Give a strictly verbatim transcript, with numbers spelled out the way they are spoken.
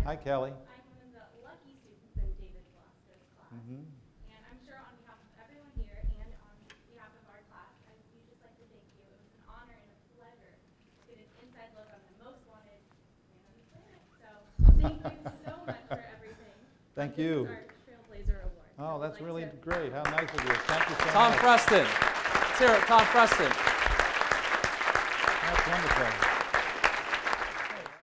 Hi, Kelly. I'm one of the lucky students in David Velasco's class. Mm-hmm. And I'm sure on behalf of everyone here and on behalf of our class, I would just like to thank you. It was an honor and a pleasure to get an inside look on the most wanted man on the planet. So thank you so much for everything. Thank this you. Is our Trailblazer Award. Oh, so that's like really to great. How nice of you. Thank you so Tom much. Freston. Let's hear it, Tom Freston. That's wonderful.